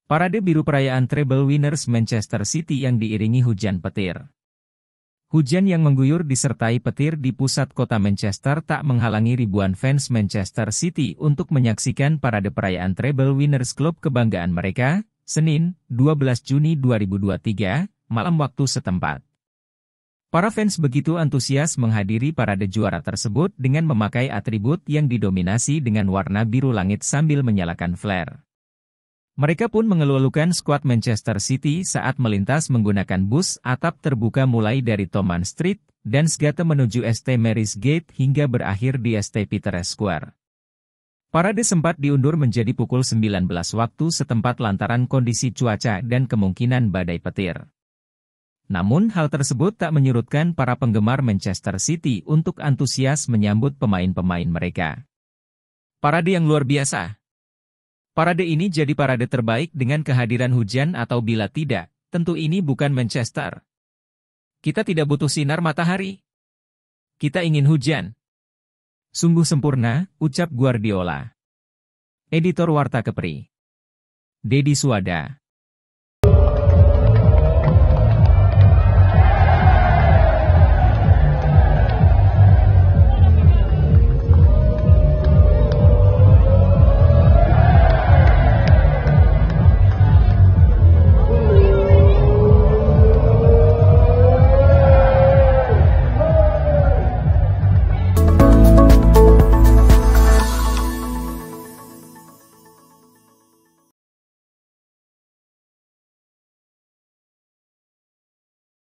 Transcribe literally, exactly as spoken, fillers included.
Parade biru perayaan treble winners Manchester City yang diiringi hujan petir. Hujan yang mengguyur disertai petir di pusat kota Manchester tak menghalangi ribuan fans Manchester City untuk menyaksikan parade perayaan treble winners klub kebanggaan mereka, Senin, dua belas Juni dua ribu dua puluh tiga, malam waktu setempat. Para fans begitu antusias menghadiri parade juara tersebut dengan memakai atribut yang didominasi dengan warna biru langit sambil menyalakan flare. Mereka pun mengelualukan skuad Manchester City saat melintas menggunakan bus atap terbuka mulai dari Thoman Street, dan Dansgate menuju Saint Mary's Gate hingga berakhir di Saint Peter's Square. Parade sempat diundur menjadi pukul sembilan belas waktu setempat lantaran kondisi cuaca dan kemungkinan badai petir. Namun hal tersebut tak menyurutkan para penggemar Manchester City untuk antusias menyambut pemain-pemain mereka. Parade yang luar biasa. Parade ini jadi parade terbaik dengan kehadiran hujan atau bila tidak, tentu ini bukan Manchester. Kita tidak butuh sinar matahari. Kita ingin hujan. Sungguh sempurna, ucap Guardiola. Editor Warta Kepri. Dedi Suwada.